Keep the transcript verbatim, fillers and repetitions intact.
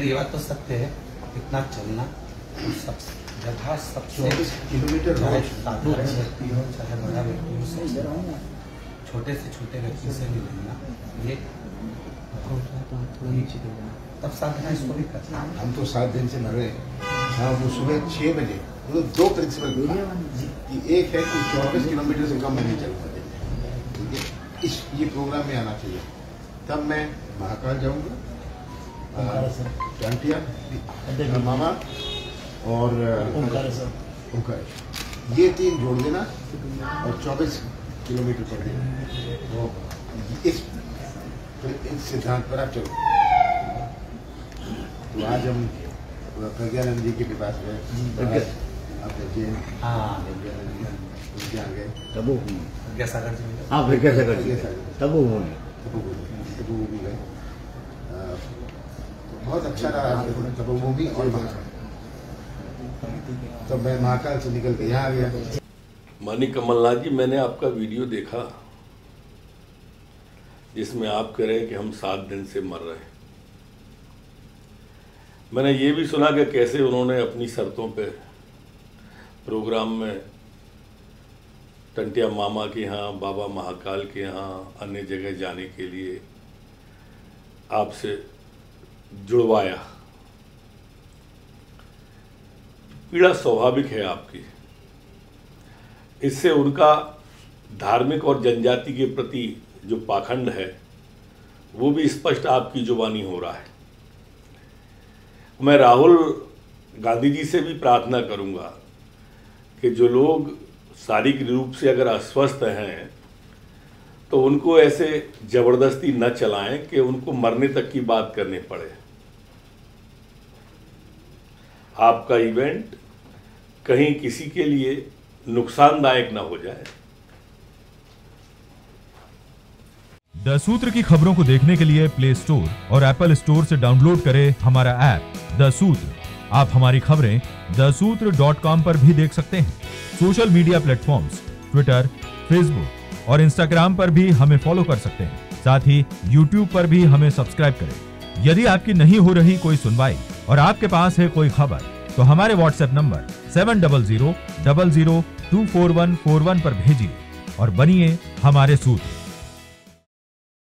खैर ये बात तो सत्य है, इतना चलना सब जगह सबसे किलोमीटर, चाहे साधारण व्यक्ति हो चाहे बड़ा व्यक्ति हो, सबसे छोटे से छोटे व्यक्ति से भी मिलना, ये तब साधना इसको भी करना। हम तो सात दिन से मर रहे हैं। हाँ, वो सुबह छः बजे वो दो प्रिंसिपल कि एक है कि चौबीस किलोमीटर से कम में नहीं चल पाते, ठीक है। इस ये प्रोग्राम में आना चाहिए। तब मैं महाकाल जाऊंगा, टांटिया, मामा और ओंकार, ये तीन जोड़ देना और चौबीस किलोमीटर कर देना। वो इस इस सिद्धांत पर आप चलो। तो आज हम प्रज्ञानंद जी के पास गए, अपने जैन उनके यहाँ गए, तबो प्रज्ञासागर जी, हाँ प्रज्ञासागर जी, तबो होने तबो भी गए। बहुत अच्छा रहा तपोभूमि और महाकाल। तो मैं महाकाल से निकल के यहाँ आ गया। माननीय कमलनाथ जी, मैंने आपका वीडियो देखा जिसमें आप कह रहे हैं कि हम सात दिन से मर रहे हैं। मैंने ये भी सुना कि कैसे उन्होंने अपनी शर्तों पे प्रोग्राम में टंटिया मामा के यहाँ, बाबा महाकाल के यहाँ, अन्य जगह जाने के लिए आपसे जुड़वाया। पीड़ा स्वाभाविक है आपकी, इससे उनका धार्मिक और जनजाति के प्रति जो पाखंड है वो भी स्पष्ट आपकी जुबानी हो रहा है। मैं राहुल गांधी जी से भी प्रार्थना करूंगा कि जो लोग शारीरिक रूप से अगर अस्वस्थ हैं तो उनको ऐसे जबरदस्ती न चलाएं कि उनको मरने तक की बात करनी पड़े। आपका इवेंट कहीं किसी के लिए नुकसानदायक न हो जाए। द सूत्र की खबरों को देखने के लिए प्ले स्टोर और एप्पल स्टोर से डाउनलोड करें हमारा ऐप द सूत्र। आप हमारी खबरें द सूत्र डॉट कॉम पर भी देख सकते हैं। Social media platforms Twitter, Facebook और इंस्टाग्राम पर भी हमें फॉलो कर सकते हैं। साथ ही यूट्यूब पर भी हमें सब्सक्राइब करें। यदि आपकी नहीं हो रही कोई सुनवाई और आपके पास है कोई खबर तो हमारे WhatsApp number seven double zero double zero two four one four one पर भेजिए और बनिए हमारे सूत्र।